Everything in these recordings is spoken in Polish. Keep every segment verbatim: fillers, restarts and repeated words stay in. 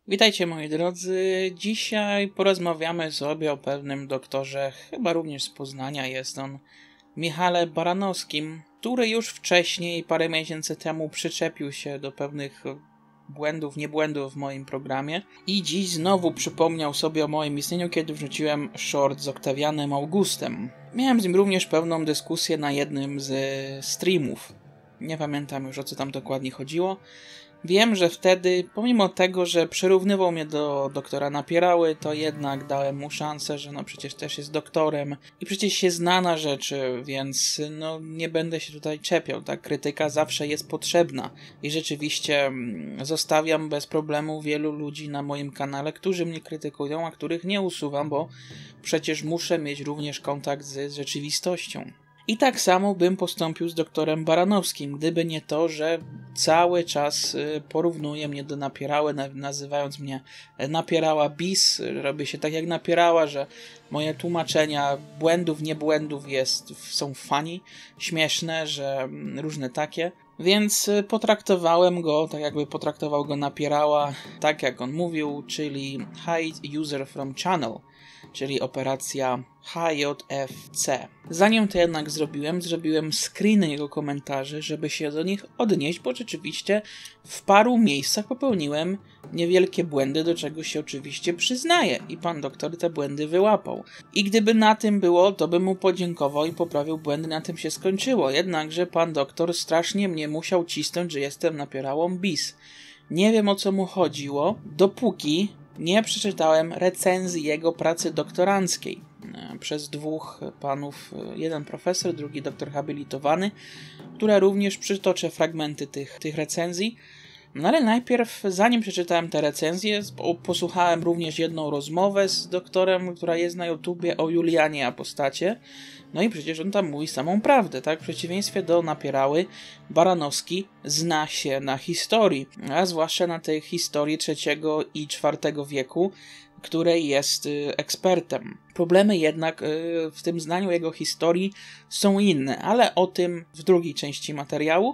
Witajcie moi drodzy, dzisiaj porozmawiamy sobie o pewnym doktorze, chyba również z Poznania jest on, Michale Baranowskim, który już wcześniej, parę miesięcy temu przyczepił się do pewnych błędów, niebłędów w moim programie i dziś znowu przypomniał sobie o moim istnieniu, kiedy wrzuciłem short z Octavianem Augustem. Miałem z nim również pewną dyskusję na jednym z streamów, nie pamiętam już o co tam dokładnie chodziło. Wiem, że wtedy, pomimo tego, że przyrównywał mnie do doktora Napierały, to jednak dałem mu szansę, że no przecież też jest doktorem i przecież się zna na rzeczy, więc no nie będę się tutaj czepiał, ta krytyka zawsze jest potrzebna i rzeczywiście zostawiam bez problemu wielu ludzi na moim kanale, którzy mnie krytykują, a których nie usuwam, bo przecież muszę mieć również kontakt z rzeczywistością. I tak samo bym postąpił z doktorem Baranowskim, gdyby nie to, że cały czas porównuje mnie do Napierały, nazywając mnie Napierała bis, robi się tak jak Napierała, że moje tłumaczenia błędów, niebłędów jest, są funny, śmieszne, że różne takie. Więc potraktowałem go tak jakby potraktował go Napierała, tak jak on mówił, czyli Hide User from Channel, czyli operacja H J F C. Zanim to jednak zrobiłem, zrobiłem screeny jego komentarzy, żeby się do nich odnieść, bo rzeczywiście w paru miejscach popełniłem niewielkie błędy, do czego się oczywiście przyznaję i pan doktor te błędy wyłapał. I gdyby na tym było, to bym mu podziękował i poprawił błędy, na tym się skończyło. Jednakże pan doktor strasznie mnie musiał cisnąć, że jestem Napierałą bis. Nie wiem o co mu chodziło, dopóki nie przeczytałem recenzji jego pracy doktoranckiej przez dwóch panów, jeden profesor, drugi doktor habilitowany, które również przytoczę fragmenty tych, tych recenzji. No ale najpierw, zanim przeczytałem te recenzje, posłuchałem również jedną rozmowę z doktorem, która jest na YouTubie o Julianie Apostacie. No i przecież on tam mówi samą prawdę, tak? W przeciwieństwie do Napierały, Baranowski zna się na historii, a zwłaszcza na tej historii trzeciego i czwartego wieku, której jest y, ekspertem. Problemy jednak y, w tym znaniu jego historii są inne, ale o tym w drugiej części materiału.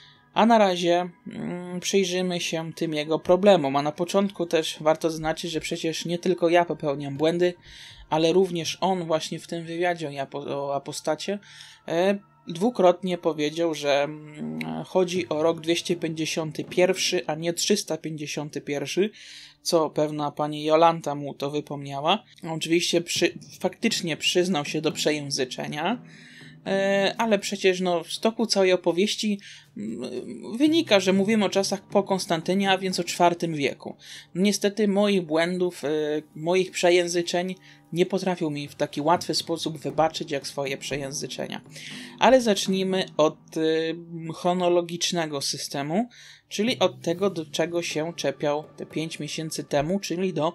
A na razie mm, przyjrzymy się tym jego problemom, a na początku też warto zaznaczyć, że przecież nie tylko ja popełniam błędy, ale również on właśnie w tym wywiadzie o, apo- o apostacie e, dwukrotnie powiedział, że mm, chodzi o rok dwieście pięćdziesiąty pierwszy, a nie trzysta pięćdziesiąty pierwszy, co pewna pani Jolanta mu to wypomniała. Oczywiście przy, faktycznie przyznał się do przejęzyczenia, ale przecież no, z toku całej opowieści wynika, że mówimy o czasach po Konstantynie, a więc o czwartym wieku. Niestety moich błędów, moich przejęzyczeń nie potrafił mi w taki łatwy sposób wybaczyć jak swoje przejęzyczenia. Ale zacznijmy od chronologicznego systemu, czyli od tego, do czego się czepiał te pięć miesięcy temu, czyli do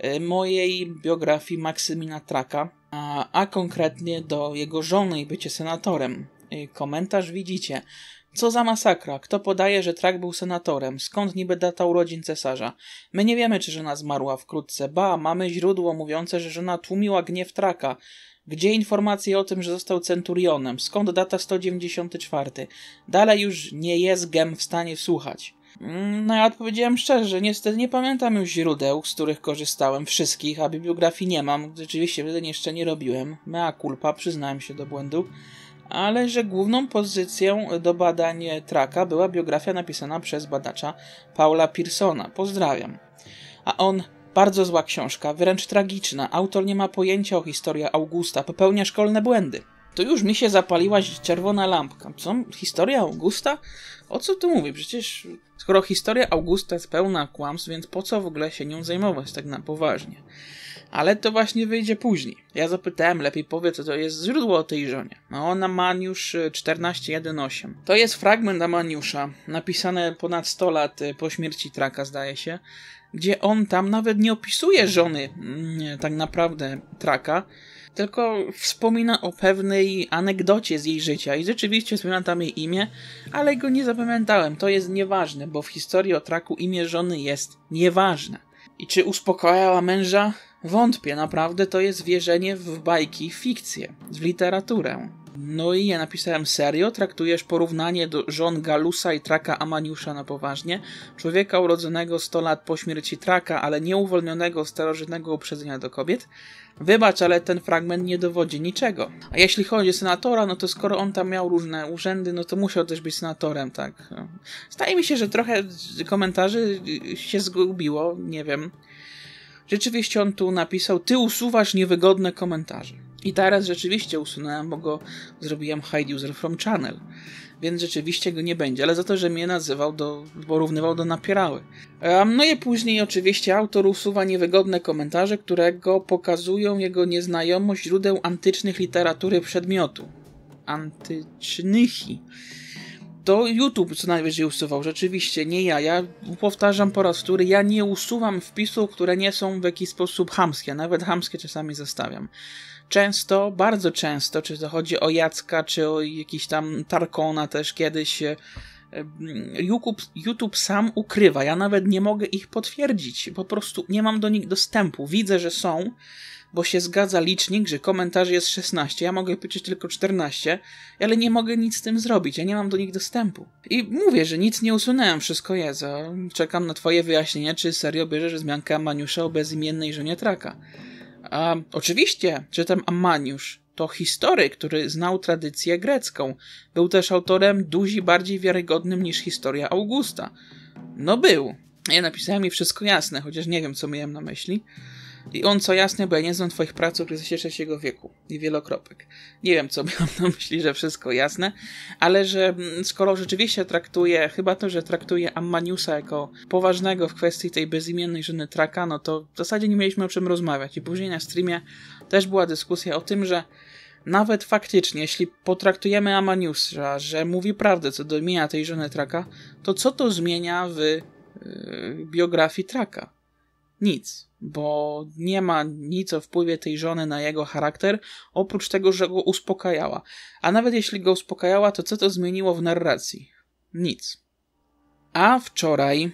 mojej biografii Maksymina Traka, a, a konkretnie do jego żony i bycie senatorem. Komentarz widzicie. Co za masakra? Kto podaje, że Trak był senatorem? Skąd niby data urodzin cesarza? My nie wiemy, czy żona zmarła wkrótce. Ba, mamy źródło mówiące, że żona tłumiła gniew Traka. Gdzie informacje o tym, że został centurionem? Skąd data sto dziewięćdziesiąty czwarty? Dalej już nie jest gem w stanie słuchać. No ja odpowiedziałem szczerze, że niestety nie pamiętam już źródeł, z których korzystałem, wszystkich, a bibliografii nie mam. Rzeczywiście wtedy jeszcze nie robiłem. Mea culpa, przyznałem się do błędu. Ale że główną pozycją do badań Traka była biografia napisana przez badacza Paula Pearsona. Pozdrawiam. A on... Bardzo zła książka, wręcz tragiczna. Autor nie ma pojęcia o historii Augusta, popełnia szkolne błędy. To już mi się zapaliła czerwona lampka. Co? Historia Augusta? O co tu mówi? Przecież skoro historia Augusta jest pełna kłamstw, więc po co w ogóle się nią zajmować tak na poważnie? Ale to właśnie wyjdzie później. Ja zapytałem, lepiej powie, co to jest źródło o tej żonie. No ona Maniusz czternaście jeden osiem. To jest fragment Amaniusza, napisane ponad sto lat po śmierci Traka, zdaje się, gdzie on tam nawet nie opisuje żony nie, tak naprawdę Traka, tylko wspomina o pewnej anegdocie z jej życia i rzeczywiście wspomina tam jej imię, ale go nie zapamiętałem. To jest nieważne, bo w historii o Traku imię żony jest nieważne. I czy uspokajała męża? Wątpię, naprawdę to jest wierzenie w bajki, w fikcję, w literaturę. No i ja napisałem: serio? Traktujesz porównanie do żon Galusa i Traka Amaniusza na poważnie? Człowieka urodzonego sto lat po śmierci Traka, ale nieuwolnionego z starożytnego uprzedzenia do kobiet? Wybacz, ale ten fragment nie dowodzi niczego. A jeśli chodzi o senatora, no to skoro on tam miał różne urzędy, no to musiał też być senatorem, tak? Zdaje mi się, że trochę komentarzy się zgubiło, nie wiem. Rzeczywiście on tu napisał: ty usuwasz niewygodne komentarze. I teraz rzeczywiście usunąłem, bo go zrobiłem hide user from channel. Więc rzeczywiście go nie będzie, ale za to, że mnie nazywał, do, porównywał do napierały. Um, no i później oczywiście autor usuwa niewygodne komentarze, które go pokazują jego nieznajomość źródeł antycznych literatury przedmiotu. Antycznychi. To YouTube co najwyżej usuwał, rzeczywiście, nie ja. Ja powtarzam po raz wtóry, ja nie usuwam wpisów, które nie są w jakiś sposób chamskie. Nawet chamskie czasami zostawiam. Często, bardzo często, czy to chodzi o Jacka, czy o jakiś tam Tarkona też kiedyś, YouTube, YouTube sam ukrywa. Ja nawet nie mogę ich potwierdzić. Po prostu nie mam do nich dostępu. Widzę, że są, bo się zgadza licznik, że komentarzy jest szesnaście. Ja mogę pisać tylko czternaście, ale nie mogę nic z tym zrobić. Ja nie mam do nich dostępu. I mówię, że nic nie usunąłem. Wszystko jest. Czekam na twoje wyjaśnienie, czy serio bierzesz wzmiankę Amaniusza o bezimiennej żonie Traka. A, oczywiście, że ten Amaniusz to historyk, który znał tradycję grecką. Był też autorem duzi bardziej wiarygodnym niż historia Augusta. No był. Ja napisałem mi wszystko jasne, chociaż nie wiem, co miałem na myśli. I on co jasne, bo ja nie znam twoich prac o kryzysie trzeciego wieku. I wielokropek. Nie wiem, co miałem na myśli, że wszystko jasne, ale że skoro rzeczywiście traktuje, chyba to, że traktuje Amaniusa jako poważnego w kwestii tej bezimiennej żony Traka, no to w zasadzie nie mieliśmy o czym rozmawiać. I później na streamie też była dyskusja o tym, że nawet faktycznie, jeśli potraktujemy Amaniusa, że mówi prawdę co do imienia tej żony Traka, to co to zmienia w yy, biografii Traka? Nic, bo nie ma nic o wpływie tej żony na jego charakter, oprócz tego, że go uspokajała. A nawet jeśli go uspokajała, to co to zmieniło w narracji? Nic. A wczoraj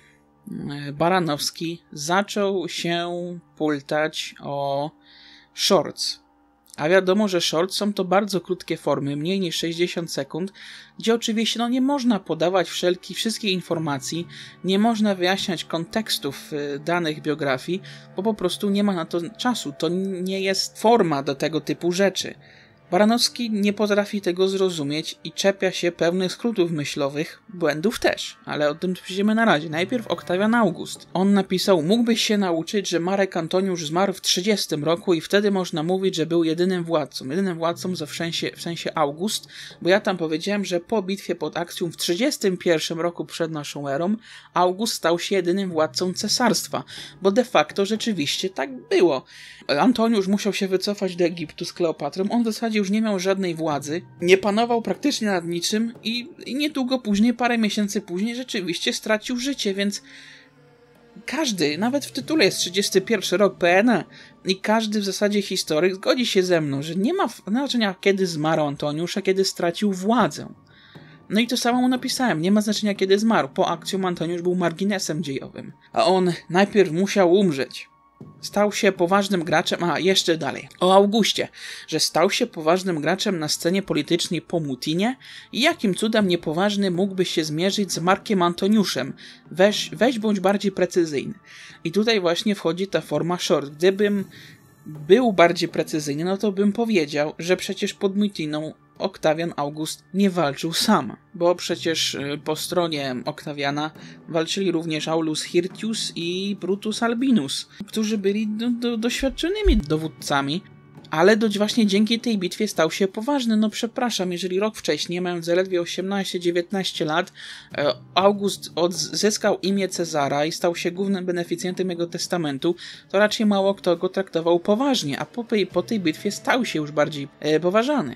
Baranowski zaczął się pultać o shorts. A wiadomo, że shorts są to bardzo krótkie formy, mniej niż sześćdziesiąt sekund, gdzie oczywiście no, nie można podawać wszelkich, wszystkich informacji, nie można wyjaśniać kontekstów y, danych biografii, bo po prostu nie ma na to czasu. To nie jest forma do tego typu rzeczy. Baranowski nie potrafi tego zrozumieć i czepia się pewnych skrótów myślowych, błędów też, ale o tym przejdziemy na razie. Najpierw Oktawian August. On napisał: mógłbyś się nauczyć, że Marek Antoniusz zmarł w trzydziestym roku i wtedy można mówić, że był jedynym władcą. Jedynym władcą w sensie, w sensie August, bo ja tam powiedziałem, że po bitwie pod Akcją w trzydziestym pierwszym roku przed naszą erą August stał się jedynym władcą cesarstwa, bo de facto rzeczywiście tak było. Antoniusz musiał się wycofać do Egiptu z Kleopatrą, on w zasadzie już nie miał żadnej władzy, nie panował praktycznie nad niczym i, i niedługo później, parę miesięcy później rzeczywiście stracił życie, więc każdy, nawet w tytule jest trzydziesty pierwszy rok P N E i każdy w zasadzie historyk zgodzi się ze mną, że nie ma znaczenia kiedy zmarł Antoniusz, a kiedy stracił władzę. No i to samo mu napisałem, nie ma znaczenia kiedy zmarł, po akcją Antoniusz był marginesem dziejowym, a on najpierw musiał umrzeć. Stał się poważnym graczem, a jeszcze dalej, o Augustie, że stał się poważnym graczem na scenie politycznej po Mutinie i jakim cudem niepoważny mógłby się zmierzyć z Markiem Antoniuszem. Weź, weź bądź bardziej precyzyjny. I tutaj właśnie wchodzi ta forma short. Gdybym był bardziej precyzyjny, no to bym powiedział, że przecież pod Mutiną Oktawian August nie walczył sam, bo przecież po stronie Oktawiana walczyli również Aulus Hirtius i Brutus Albinus, którzy byli do, do, doświadczonymi dowódcami, ale do, właśnie dzięki tej bitwie stał się poważny. No przepraszam, jeżeli rok wcześniej, mając zaledwie osiemnaście dziewiętnaście lat, August odzyskał imię Cezara i stał się głównym beneficjentem jego testamentu, to raczej mało kto go traktował poważnie, a po, po tej bitwie stał się już bardziej e, poważany.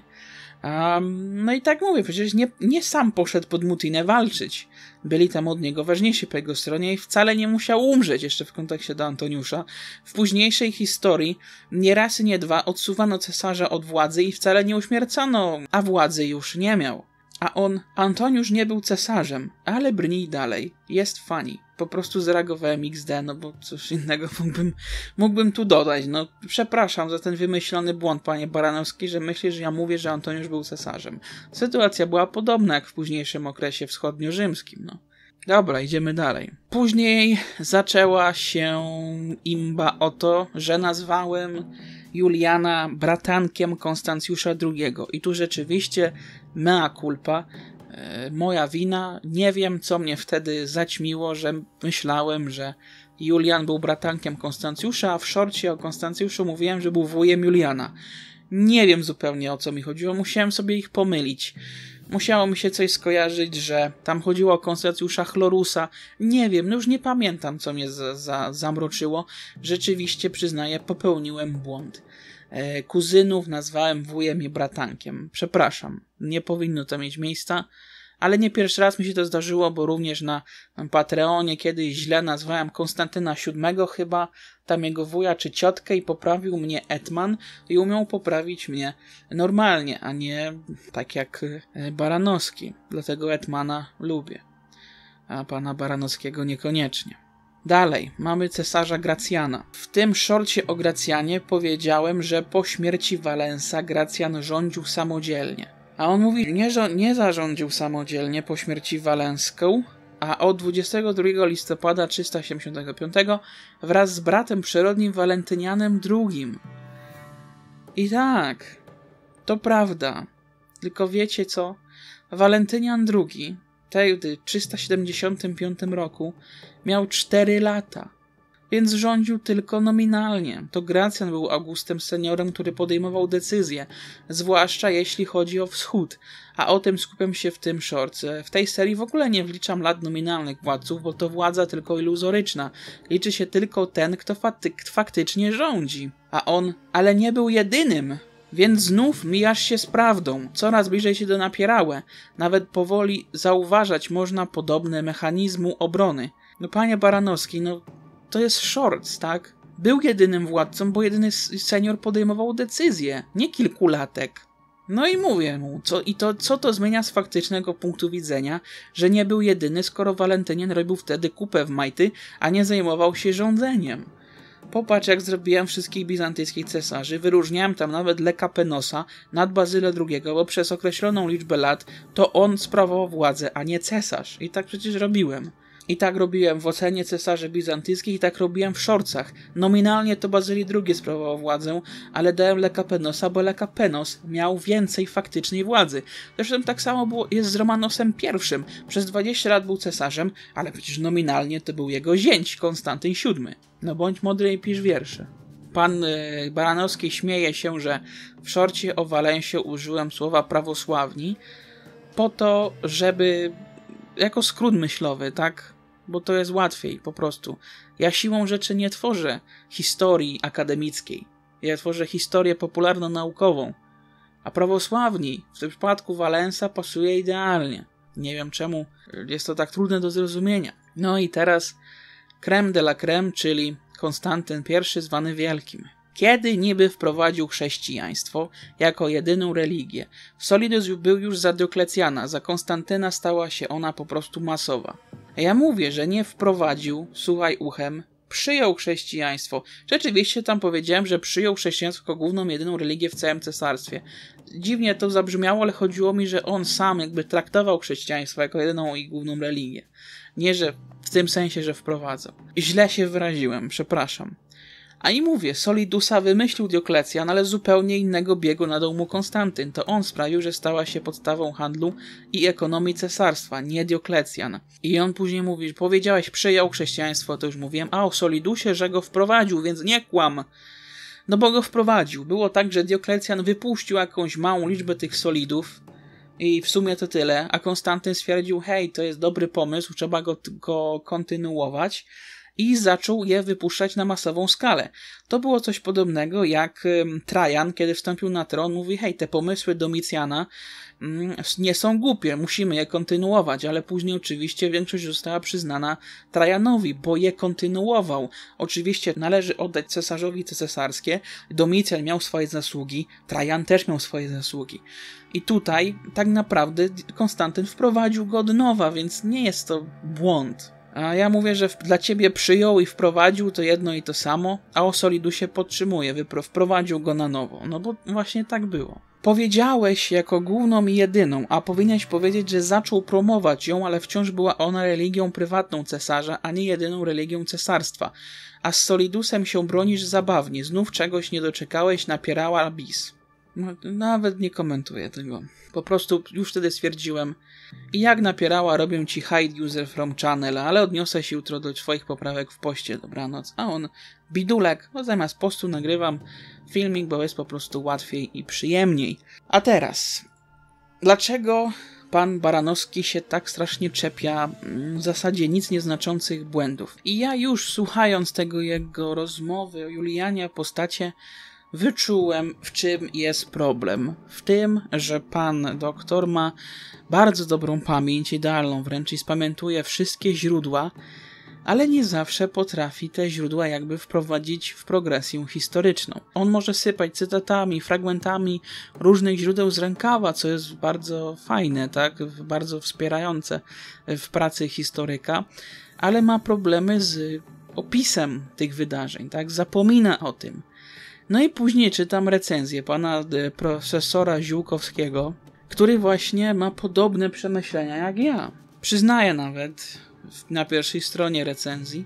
Um, no i tak mówię, przecież nie, nie sam poszedł pod Mutinę walczyć. Byli tam od niego ważniejsi po jego stronie i wcale nie musiał umrzeć, jeszcze w kontekście do Antoniusza. W późniejszej historii nie raz i nie dwa odsuwano cesarza od władzy i wcale nie uśmiercano, a władzy już nie miał. A on, Antoniusz nie był cesarzem, ale brnij dalej, jest funny. Po prostu zareagowałem iks de, no bo coś innego mógłbym, mógłbym tu dodać. No przepraszam za ten wymyślony błąd, panie Baranowski, że myślisz, że ja mówię, że Antoniusz był cesarzem. Sytuacja była podobna jak w późniejszym okresie wschodniorzymskim, no. Dobra, idziemy dalej. Później zaczęła się imba o to, że nazwałem Juliana bratankiem Konstancjusza drugiego. I tu rzeczywiście mea culpa, e, moja wina. Nie wiem, co mnie wtedy zaćmiło, że myślałem, że Julian był bratankiem Konstancjusza, a w szorcie o Konstancjuszu mówiłem, że był wujem Juliana. Nie wiem zupełnie, o co mi chodziło. Musiałem sobie ich pomylić. Musiało mi się coś skojarzyć, że tam chodziło o Konstancjusza Chlorusa. Nie wiem, no już nie pamiętam, co mnie za, za, zamroczyło. Rzeczywiście, przyznaję, popełniłem błąd. E, kuzynów nazwałem wujem i bratankiem. Przepraszam, nie powinno to mieć miejsca, ale nie pierwszy raz mi się to zdarzyło, bo również na Patreonie kiedyś źle nazwałem Konstantyna siódmego chyba, tam jego wuja czy ciotkę i poprawił mnie Etman i umiał poprawić mnie normalnie, a nie tak jak Baranowski. Dlatego Etmana lubię, a pana Baranowskiego niekoniecznie. Dalej, mamy cesarza Gracjana. W tym szorcie o Gracjanie powiedziałem, że po śmierci Walensa Gracjan rządził samodzielnie. A on mówi, nie, że nie zarządził samodzielnie po śmierci Walenską, a od dwudziestego drugiego listopada trzysta siedemdziesiątego piątego wraz z bratem przyrodnim Walentynianem drugim. I tak, to prawda. Tylko wiecie co? Walentynian drugi, wtedy w trzysta siedemdziesiątym piątym roku, miał cztery lata. Więc rządził tylko nominalnie. To Gracjan był Augustem seniorem, który podejmował decyzje, zwłaszcza jeśli chodzi o wschód, a o tym skupiam się w tym shortce. W tej serii w ogóle nie wliczam lat nominalnych władców, bo to władza tylko iluzoryczna. Liczy się tylko ten, kto faty- faktycznie rządzi. A on, ale nie był jedynym. Więc znów mijasz się z prawdą, coraz bliżej się do napierałe. Nawet powoli zauważać można podobne mechanizmu obrony. No panie Baranowski, no to jest shorts, tak? Był jedynym władcą, bo jedyny senior podejmował decyzje, nie kilkulatek. No i mówię mu, co, i to, co to zmienia z faktycznego punktu widzenia, że nie był jedyny, skoro Walentynian robił wtedy kupę w majty, a nie zajmował się rządzeniem. Popatrz, jak zrobiłem wszystkich bizantyjskich cesarzy, wyróżniałem tam nawet Lekapenosa nad Bazylę drugiego, bo przez określoną liczbę lat to on sprawował władzę, a nie cesarz. I tak przecież robiłem. I tak robiłem w ocenie cesarzy bizantyjskich i tak robiłem w szorcach. Nominalnie to Bazylii drugi sprawował władzę, ale dałem Lekapenosa, bo Lekapenos miał więcej faktycznej władzy. Zresztą tak samo było, jest z Romanosem pierwszym. Przez dwadzieścia lat był cesarzem, ale przecież nominalnie to był jego zięć, Konstantyn siódmy. No bądź mądry i pisz wiersze. Pan yy, Baranowski śmieje się, że w szorcie o Walensie użyłem słowa prawosławni po to, żeby jako skrót myślowy, tak? Bo to jest łatwiej, po prostu. Ja siłą rzeczy nie tworzę historii akademickiej. Ja tworzę historię popularno-naukową. A prawosławni w tym przypadku Walensa pasuje idealnie. Nie wiem czemu jest to tak trudne do zrozumienia. No i teraz crème de la crème, czyli Konstantyn pierwszy zwany Wielkim. Kiedy niby wprowadził chrześcijaństwo jako jedyną religię? Solidus był już za Dioklecjana, za Konstantyna stała się ona po prostu masowa. Ja mówię, że nie wprowadził, słuchaj uchem, przyjął chrześcijaństwo. Rzeczywiście tam powiedziałem, że przyjął chrześcijaństwo jako główną, jedyną religię w całym cesarstwie. Dziwnie to zabrzmiało, ale chodziło mi, że on sam jakby traktował chrześcijaństwo jako jedyną i główną religię. Nie, że w tym sensie, że wprowadzał. Źle się wyraziłem, przepraszam. A i mówię, Solidusa wymyślił Dioklecjan, ale z zupełnie innego biegu nadał mu Konstantyn. To on sprawił, że stała się podstawą handlu i ekonomii cesarstwa, nie Dioklecjan. I on później mówi, powiedziałeś, przyjął chrześcijaństwo, to już mówiłem, a o Solidusie, że go wprowadził, więc nie kłam. No bo go wprowadził. Było tak, że Dioklecjan wypuścił jakąś małą liczbę tych solidów i w sumie to tyle, a Konstantyn stwierdził, hej, to jest dobry pomysł, trzeba go, go kontynuować. i zaczął je wypuszczać na masową skalę. To było coś podobnego jak Trajan, kiedy wstąpił na tron, mówi: hej, te pomysły Domicjana nie są głupie, musimy je kontynuować, ale później oczywiście większość została przyznana Trajanowi, bo je kontynuował. Oczywiście należy oddać cesarzowi te cesarskie, Domicjan miał swoje zasługi, Trajan też miał swoje zasługi. I tutaj tak naprawdę Konstantyn wprowadził go od nowa, więc nie jest to błąd. A ja mówię, że dla ciebie przyjął i wprowadził to jedno i to samo, a o Solidusie podtrzymuje, wprowadził go na nowo. No bo właśnie tak było. Powiedziałeś jako główną i jedyną, a powinieneś powiedzieć, że zaczął promować ją, ale wciąż była ona religią prywatną cesarza, a nie jedyną religią cesarstwa. A z Solidusem się bronisz zabawnie, znów czegoś nie doczekałeś, napierała bis. No, nawet nie komentuję tego. Po prostu już wtedy stwierdziłem, i jak napierała, robię ci hide user from channel, ale odniosę się jutro do twoich poprawek w poście, dobranoc. A on, bidulek, bo zamiast postu nagrywam filmik, bo jest po prostu łatwiej i przyjemniej. A teraz, dlaczego pan Baranowski się tak strasznie czepia w zasadzie nic nieznaczących błędów? I ja już słuchając tego jego rozmowy o Julianie Apostacie, wyczułem, w czym jest problem. W tym, że pan doktor ma bardzo dobrą pamięć, idealną wręcz, i spamiętuje wszystkie źródła, ale nie zawsze potrafi te źródła jakby wprowadzić w progresję historyczną. On może sypać cytatami, fragmentami różnych źródeł z rękawa, co jest bardzo fajne, tak, bardzo wspierające w pracy historyka, ale ma problemy z opisem tych wydarzeń, tak, zapomina o tym. No i później czytam recenzję pana profesora Ziółkowskiego, który właśnie ma podobne przemyślenia jak ja. Przyznaję nawet na pierwszej stronie recenzji,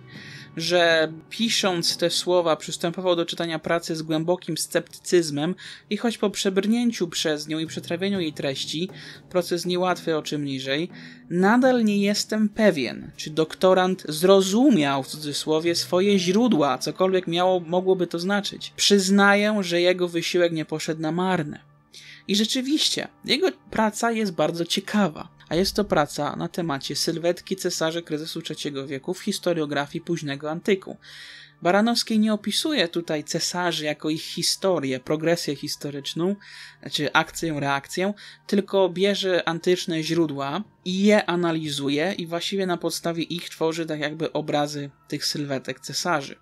że pisząc te słowa przystępował do czytania pracy z głębokim sceptycyzmem i choć po przebrnięciu przez nią i przetrawieniu jej treści, proces niełatwy o czym niżej, nadal nie jestem pewien, czy doktorant zrozumiał w cudzysłowie swoje źródła, cokolwiek miało, mogłoby to znaczyć. Przyznaję, że jego wysiłek nie poszedł na marne. I rzeczywiście, jego praca jest bardzo ciekawa. A jest to praca na temacie sylwetki cesarzy kryzysu trzeciego wieku w historiografii późnego antyku. Baranowski nie opisuje tutaj cesarzy jako ich historię, progresję historyczną, czy akcję, reakcję, tylko bierze antyczne źródła i je analizuje i właściwie na podstawie ich tworzy tak jakby obrazy tych sylwetek cesarzy.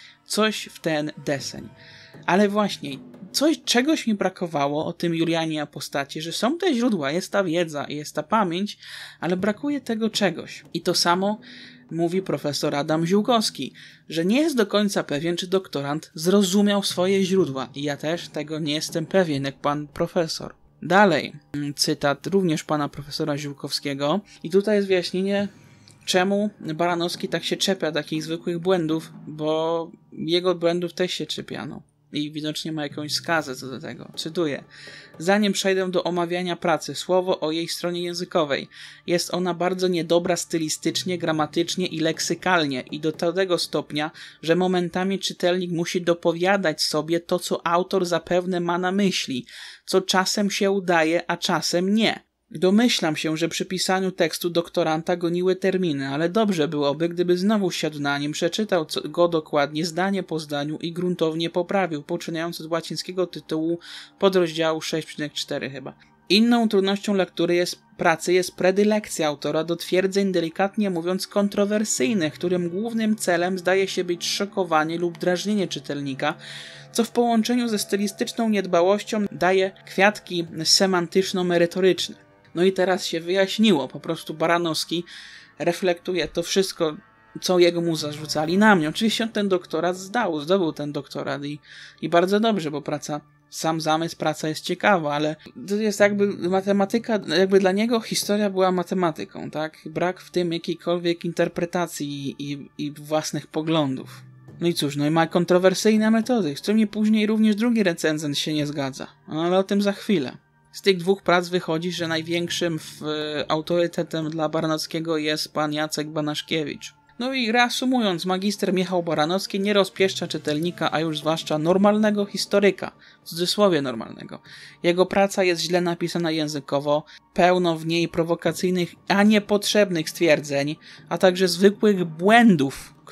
Coś w ten deseń. Ale właśnie, coś, czegoś mi brakowało o tym Julianie Apostacie, że są te źródła, jest ta wiedza, jest ta pamięć, ale brakuje tego czegoś. I to samo mówi profesor Adam Ziółkowski, że nie jest do końca pewien, czy doktorant zrozumiał swoje źródła. I ja też tego nie jestem pewien, jak pan profesor. Dalej, cytat również pana profesora Ziółkowskiego. I tutaj jest wyjaśnienie, czemu Baranowski tak się czepia takich zwykłych błędów, bo jego błędów też się czepiano. I widocznie ma jakąś skazę co do tego. Cytuję. Zanim przejdę do omawiania pracy, słowo o jej stronie językowej. Jest ona bardzo niedobra stylistycznie, gramatycznie i leksykalnie i do tego stopnia, że momentami czytelnik musi dopowiadać sobie to, co autor zapewne ma na myśli, co czasem się udaje, a czasem nie. Domyślam się, że przy pisaniu tekstu doktoranta goniły terminy, ale dobrze byłoby, gdyby znowu siadł na nim, przeczytał go dokładnie, zdanie po zdaniu i gruntownie poprawił, poczynając od łacińskiego tytułu podrozdziału sześć przecinek cztery chyba. Inną trudnością lektury jest pracy jest predylekcja autora do twierdzeń delikatnie mówiąc kontrowersyjnych, którym głównym celem zdaje się być szokowanie lub drażnienie czytelnika, co w połączeniu ze stylistyczną niedbałością daje kwiatki semantyczno-merytoryczne. No i teraz się wyjaśniło, po prostu Baranowski reflektuje to wszystko, co jego mu zarzucali na mnie. Oczywiście on ten doktorat zdał, zdobył ten doktorat i, i bardzo dobrze, bo praca, sam zamysł, praca jest ciekawa, ale to jest jakby matematyka, jakby dla niego historia była matematyką, tak? Brak w tym jakiejkolwiek interpretacji i, i, i własnych poglądów. No i cóż, no i ma kontrowersyjne metody, z którymi później również drugi recenzent się nie zgadza, ale o tym za chwilę. Z tych dwóch prac wychodzi, że największym w, autorytetem dla Baranowskiego jest pan Jacek Banaszkiewicz. No i reasumując, magister Michał Baranowski nie rozpieszcza czytelnika, a już zwłaszcza normalnego historyka, w cudzysłowie normalnego. Jego praca jest źle napisana językowo, pełno w niej prowokacyjnych, a niepotrzebnych stwierdzeń, a także zwykłych błędów,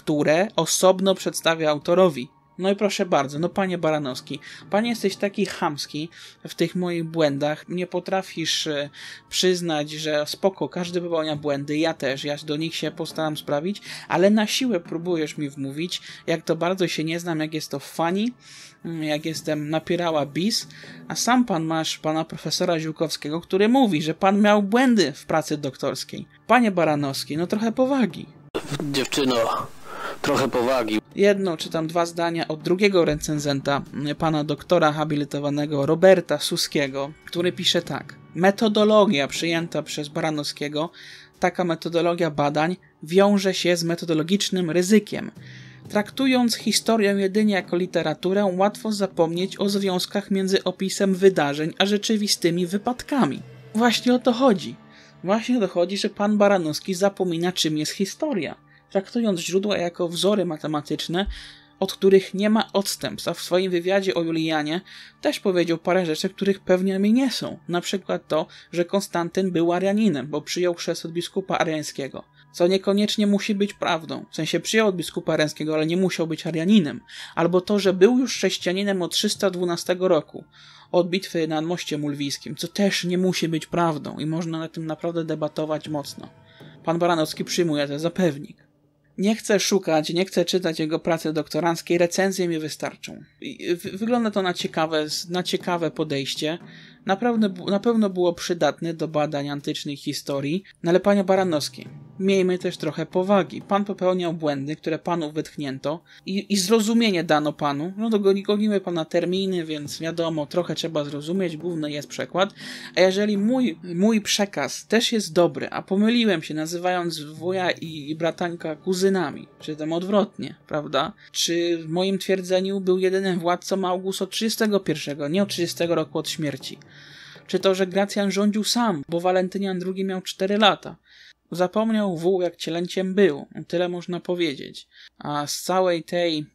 które osobno przedstawia autorowi. No i proszę bardzo, no panie Baranowski, panie jesteś taki chamski w tych moich błędach, nie potrafisz e, przyznać, że spoko, każdy popełnia błędy, ja też, ja do nich się postaram sprawić, ale na siłę próbujesz mi wmówić, jak to bardzo się nie znam, jak jest to funny, jak jestem napierała bis, a sam pan masz pana profesora Ziółkowskiego, który mówi, że pan miał błędy w pracy doktorskiej. Panie Baranowski, no trochę powagi. Dziewczyno, trochę powagi. Jedno czy tam dwa zdania od drugiego recenzenta, pana doktora habilitowanego Roberta Suskiego, który pisze tak. Metodologia przyjęta przez Baranowskiego, taka metodologia badań, wiąże się z metodologicznym ryzykiem. Traktując historię jedynie jako literaturę, łatwo zapomnieć o związkach między opisem wydarzeń a rzeczywistymi wypadkami. Właśnie o to chodzi. Właśnie o to chodzi, że pan Baranowski zapomina, czym jest historia. Traktując źródła jako wzory matematyczne, od których nie ma odstępstw, a w swoim wywiadzie o Julianie też powiedział parę rzeczy, których pewnie mi nie są. Na przykład to, że Konstantyn był Arianinem, bo przyjął chrzest od biskupa ariańskiego, co niekoniecznie musi być prawdą. W sensie przyjął od biskupa ariańskiego, ale nie musiał być Arianinem. Albo to, że był już chrześcijaninem od trzysta dwunastego roku, od bitwy nad Mościem Ulwijskim, co też nie musi być prawdą i można na tym naprawdę debatować mocno. Pan Baranowski przyjmuje to za pewnik. Nie chcę szukać, nie chcę czytać jego pracy doktoranckiej, recenzje mi wystarczą. Wygląda to na ciekawe, na ciekawe podejście. Naprawdę, na pewno było przydatne do badań antycznej historii, no ale panie Baranowski, miejmy też trochę powagi. Pan popełniał błędy, które panu wytchnięto i, i zrozumienie dano panu. No to gonimy pana terminy, więc wiadomo, trochę trzeba zrozumieć, główny jest przekład. A jeżeli mój, mój przekaz też jest dobry, a pomyliłem się nazywając wuja i, i bratanka kuzynami, czy tam odwrotnie, prawda? Czy w moim twierdzeniu był jedynym władcą August od trzydziestego pierwszego, nie od trzydziestego roku od śmierci? Czy to, że Gracjan rządził sam, bo Walentynian drugi miał cztery lata? Zapomniał wół, jak cielęciem był. Tyle można powiedzieć. A z całej tej,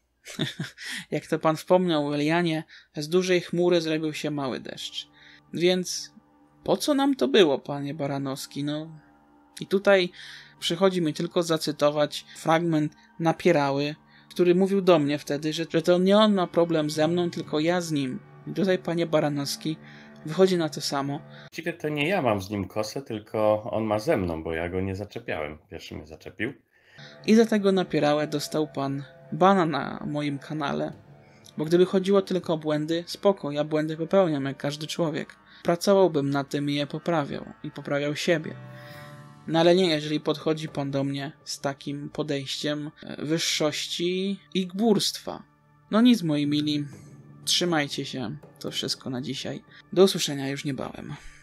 jak to pan wspomniał, Elianie, z dużej chmury zrobił się mały deszcz. Więc po co nam to było, panie Baranowski? No i tutaj przychodzi mi tylko zacytować fragment Napierały, który mówił do mnie wtedy, że, że to nie on ma problem ze mną, tylko ja z nim. I tutaj, panie Baranowski, wychodzi na to samo. Właściwie to nie ja mam z nim kosę, tylko on ma ze mną, bo ja go nie zaczepiałem. Pierwszy mnie zaczepił. I za tego Napierałę dostał pan bana na moim kanale. Bo gdyby chodziło tylko o błędy, spoko, ja błędy popełniam jak każdy człowiek. Pracowałbym na tym i je poprawiał. I poprawiał siebie. No ale nie, jeżeli podchodzi pan do mnie z takim podejściem wyższości i gburstwa. No nic, moi mili. Trzymajcie się. To wszystko na dzisiaj. Do usłyszenia już niebawem.